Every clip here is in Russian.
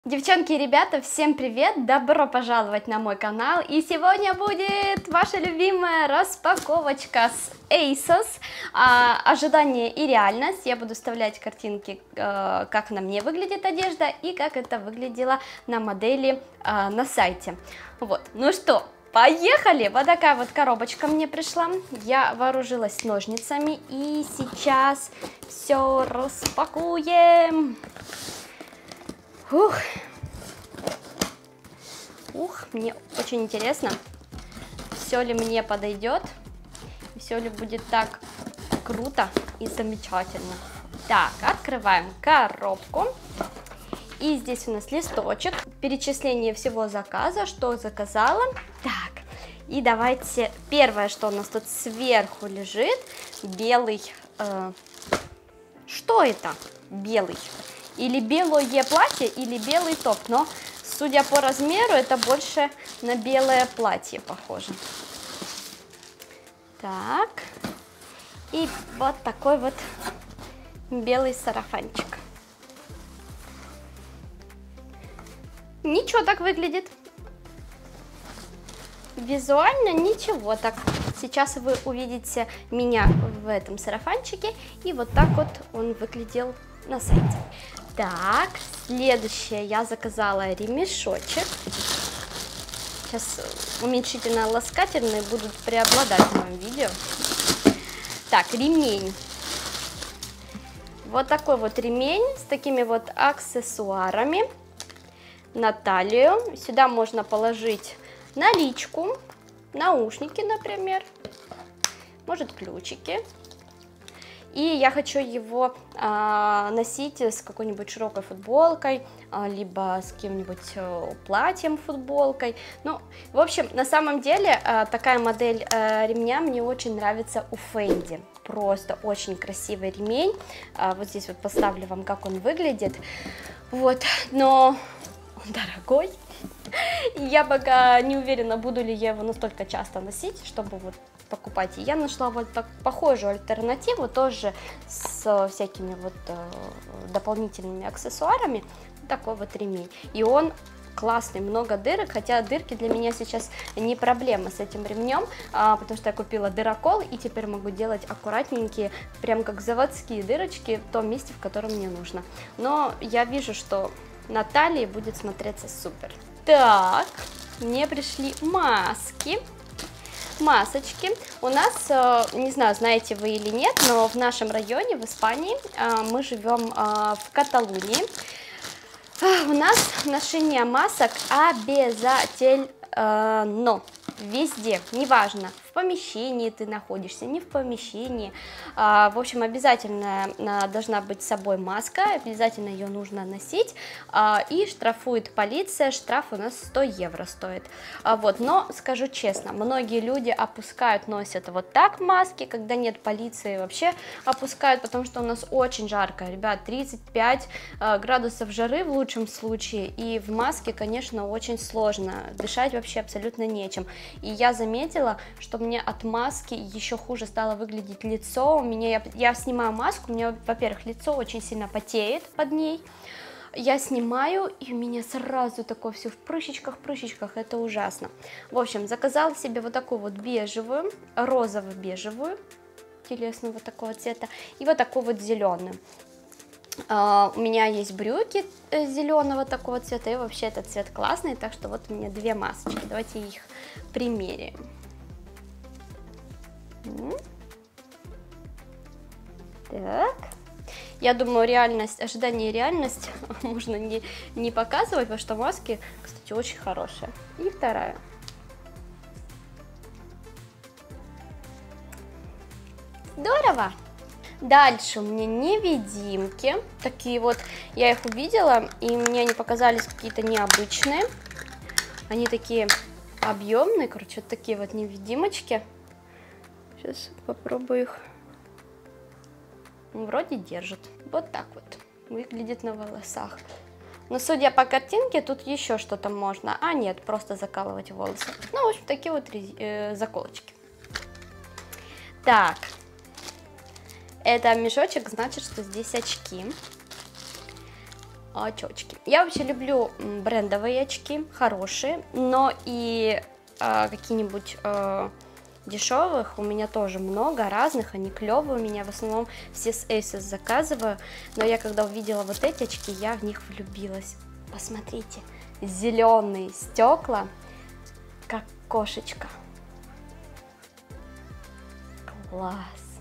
Девчонки и ребята, всем привет! Добро пожаловать на мой канал! И сегодня будет ваша любимая распаковочка с ASOS. Ожидание и реальность. Я буду вставлять картинки, как на мне выглядит одежда и как это выглядело на модели на сайте. Вот, ну что, поехали! Вот такая вот коробочка мне пришла. Я вооружилась ножницами и сейчас все распакуем. Мне очень интересно, все ли мне подойдет, все ли будет так круто и замечательно. Так, открываем коробку. И здесь у нас листочек, перечисление всего заказа, что заказала. Так, и давайте, первое, что у нас тут сверху лежит, белый, что это? Белый. Или белое платье, или белый топ, но судя по размеру, это больше на белое платье похоже. Так, и вот такой вот белый сарафанчик. Ничего так выглядит. Визуально ничего так. Сейчас вы увидите меня в этом сарафанчике, и вот так вот он выглядел на сайте. Так, следующее, я заказала ремешочек. Сейчас уменьшительно-ласкательные будут преобладать в моем видео. Так, ремень. Вот такой вот ремень с такими вот аксессуарами на талию. Сюда можно положить наличку, наушники, например, может ключики. И я хочу его носить с какой-нибудь широкой футболкой, либо с каким-нибудь платьем, футболкой. Ну, в общем, на самом деле, такая модель ремня мне очень нравится у Fendi. Просто очень красивый ремень. Вот здесь вот поставлю вам, как он выглядит. Вот, но он дорогой. Я пока не уверена, буду ли я его настолько часто носить, чтобы вот покупать. И я нашла вот так похожую альтернативу, тоже с всякими вот дополнительными аксессуарами. Такой вот ремень. И он классный, много дырок, хотя дырки для меня сейчас не проблема с этим ремнем, потому что я купила дырокол и теперь могу делать аккуратненькие, прям как заводские дырочки в том месте, в котором мне нужно. Но я вижу, что на талии будет смотреться супер. Так, мне пришли маски. Масочки. У нас, не знаю, знаете вы или нет, но в нашем районе, в Испании, мы живем в Каталунии. У нас ношение масок обязательно. Везде, неважно, в помещении ты находишься, не в помещении. В общем, обязательно должна быть с собой маска, обязательно ее нужно носить. И штрафует полиция, штраф у нас 100 евро стоит. Вот, но скажу честно, многие люди опускают, носят вот так маски, когда нет полиции, вообще опускают, потому что у нас очень жарко, ребят, 35 градусов жары в лучшем случае, и в маске, конечно, очень сложно, дышать вообще абсолютно нечем. И я заметила, что мне от маски еще хуже стало выглядеть лицо. Я снимаю маску, у меня, во-первых, лицо очень сильно потеет под ней. Я снимаю, и у меня сразу такое все в прыщичках, это ужасно. В общем, заказала себе вот такую вот бежевую, розово-бежевую, телесного такого цвета, и вот такую вот зеленую. У меня есть брюки зеленого такого цвета, и вообще этот цвет классный, так что вот у меня две масочки, давайте их примеряем. Так, я думаю, реальность, ожидание и реальность можно не показывать, потому что маски, кстати, очень хорошие. И вторая. Здорово! Дальше у меня невидимки, такие вот, я их увидела, и мне они показались какие-то необычные, они такие объемные, короче, вот такие вот невидимочки. Сейчас попробую их, вроде держит, вот так вот выглядит на волосах. Но судя по картинке, тут еще что-то можно, нет, просто закалывать волосы. Ну, в общем, такие вот заколочки. Так. Это мешочек, значит, что здесь очки. очечки. Я вообще люблю брендовые очки, хорошие, но и какие-нибудь дешевых у меня тоже много разных, они клевые у меня, в основном все с Asos заказываю, но я когда увидела вот эти очки, я в них влюбилась. Посмотрите, зеленые стекла, как кошечка. Класс!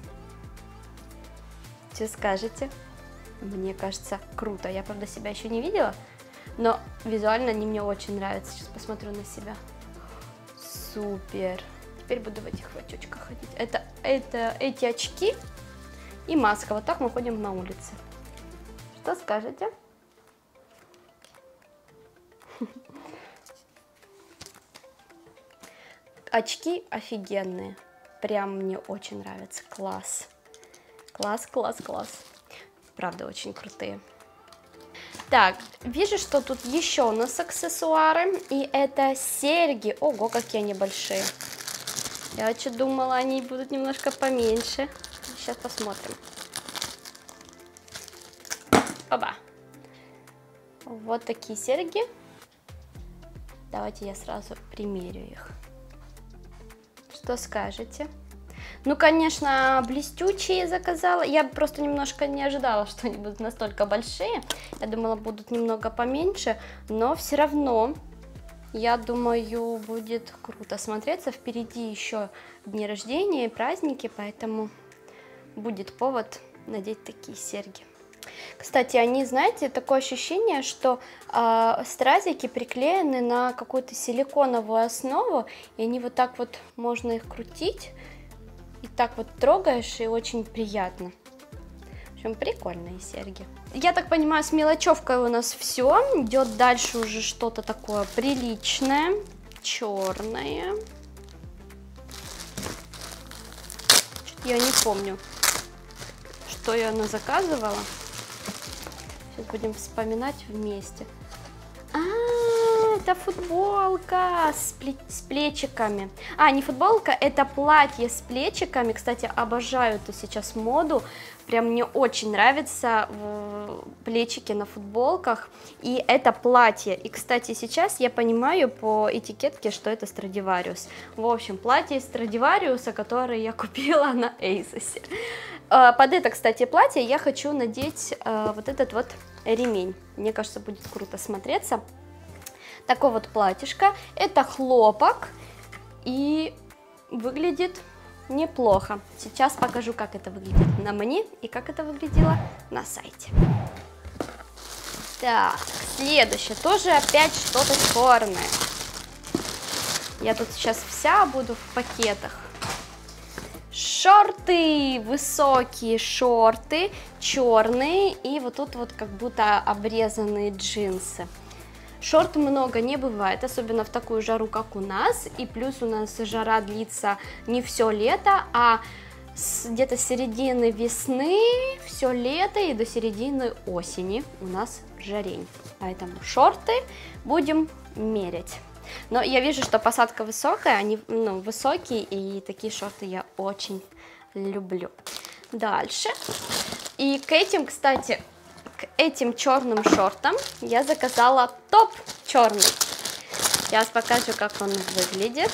Что скажете? Мне кажется, круто. Я, правда, себя еще не видела, но визуально они мне очень нравятся. Сейчас посмотрю на себя. Супер! Теперь буду в этих очочках ходить. Это эти очки и маска. Вот так мы ходим на улице. Что скажете? Очки офигенные. Прям мне очень нравятся. Класс. Класс, класс, класс. Правда, очень крутые. Так, вижу, что тут еще у нас аксессуары. И это серьги. Ого, какие они большие. Я вообще думала, они будут немножко поменьше. Сейчас посмотрим. Оба. Вот такие серьги. Давайте я сразу примерю их. Что скажете? Ну, конечно, блестючие заказала. Я просто немножко не ожидала, что они будут настолько большие. Я думала, будут немного поменьше, но все равно, я думаю, будет круто смотреться. Впереди еще дни рождения и праздники, поэтому будет повод надеть такие серьги. Кстати, они, знаете, такое ощущение, что стразики приклеены на какую-то силиконовую основу, и они вот так вот, можно их крутить, и так вот трогаешь, и очень приятно. В общем, прикольные серьги. Я так понимаю, с мелочевкой у нас все. Идет дальше уже что-то такое приличное, черное. Что-то я не помню, что я заказывала. Сейчас будем вспоминать вместе. Это футболка с плечиками. Не футболка, это платье с плечиками. Кстати, обожаю эту сейчас моду. Прям мне очень нравятся плечики на футболках. И это платье. И, кстати, сейчас я понимаю по этикетке, что это Stradivarius. В общем, платье из Stradivarius, которое я купила на Asos. Под это, кстати, платье я хочу надеть вот этот вот ремень. Мне кажется, будет круто смотреться. Такое вот платьишко. Это хлопок. И выглядит неплохо. Сейчас покажу, как это выглядит на мне и как это выглядело на сайте. Так, следующее. Тоже опять что-то черное. Я тут сейчас вся буду в пакетах. Шорты, высокие шорты, черные, и вот тут вот как будто обрезанные джинсы. Шорт много не бывает, особенно в такую жару, как у нас, и плюс у нас жара длится не все лето, а где-то с середины весны, все лето и до середины осени у нас жарень, поэтому шорты будем мерять. Но я вижу, что посадка высокая, они высокие, и такие шорты я очень люблю. Дальше. И к этим, кстати, к этим черным шортам я заказала топ черный. Сейчас покажу, как он выглядит.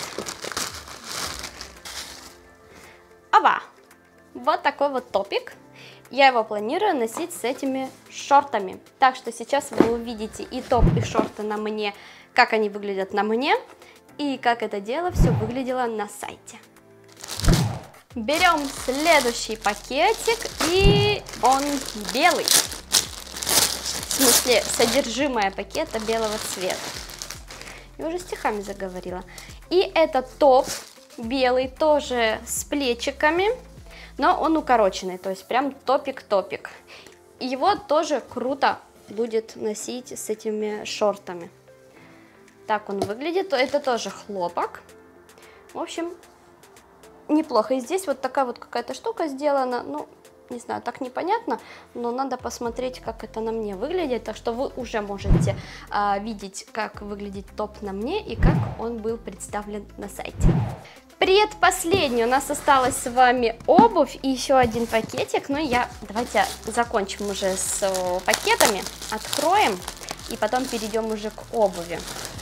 Оба! Вот такой вот топик. Я его планирую носить с этими шортами. Так что сейчас вы увидите и топ, и шорты на мне, как они выглядят на мне, и как это дело все выглядело на сайте. Берем следующий пакетик, и он белый. В смысле, содержимое пакета белого цвета. Я уже стихами заговорила. И это топ белый, тоже с плечиками, но он укороченный, то есть прям топик-топик. Его тоже круто будет носить с этими шортами. Так он выглядит, это тоже хлопок. В общем, неплохо. И здесь вот такая вот какая-то штука сделана, ну, не знаю, так непонятно, но надо посмотреть, как это на мне выглядит. Так что вы уже можете видеть, как выглядит топ на мне и как он был представлен на сайте. предпоследний у нас осталась с вами обувь и еще один пакетик. Ну, давайте закончим уже с пакетами, откроем и потом перейдем уже к обуви.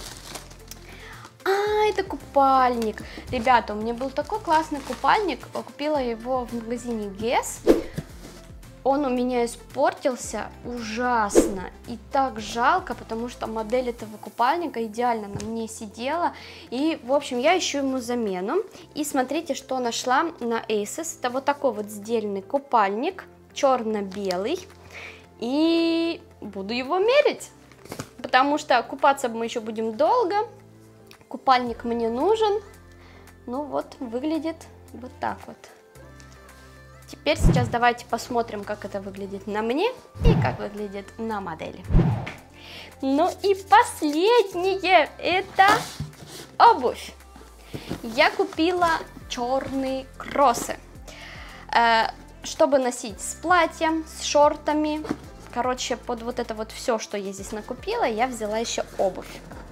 Это купальник. Ребята, у меня был такой классный купальник, купила его в магазине Guess. Он у меня испортился ужасно, и так жалко, потому что модель этого купальника идеально на мне сидела, и, в общем, я ищу ему замену, и смотрите, что нашла на Asos. Это вот такой вот сдельный купальник, черно-белый, и буду его мерить, потому что купаться мы еще будем долго, купальник мне нужен, ну вот, выглядит вот так вот. Теперь сейчас давайте посмотрим, как это выглядит на мне и как выглядит на модели. Ну и последнее, это обувь. Я купила черные кроссы, чтобы носить с платьем, с шортами. Короче, под вот это вот все, что я здесь накупила, я взяла еще обувь.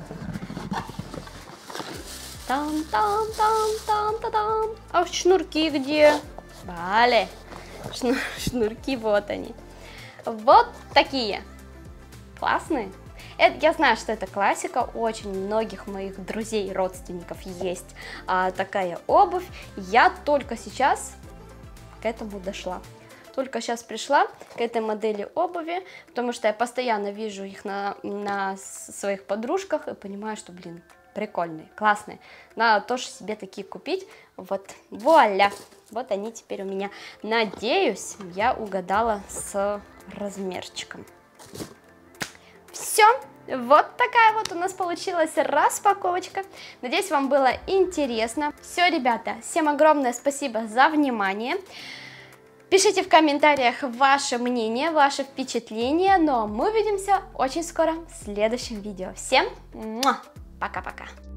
Там-там-там-там-там-там. А шнурки где? Вали, шнурки, вот они. Вот такие. Классные. Я знаю, что это классика, у очень многих моих друзей и родственников есть такая обувь. Я только сейчас к этому дошла. Только сейчас пришла к этой модели обуви, потому что я постоянно вижу их на своих подружках и понимаю, что, блин, прикольные, классные. Надо тоже себе такие купить. Вот, вуаля. Вот они теперь у меня. Надеюсь, я угадала с размерчиком. Все. Вот такая вот у нас получилась распаковочка. Надеюсь, вам было интересно. Все, ребята, всем огромное спасибо за внимание. Пишите в комментариях ваше мнение, ваши впечатления. Ну а мы увидимся очень скоро в следующем видео. Всем пока-пока!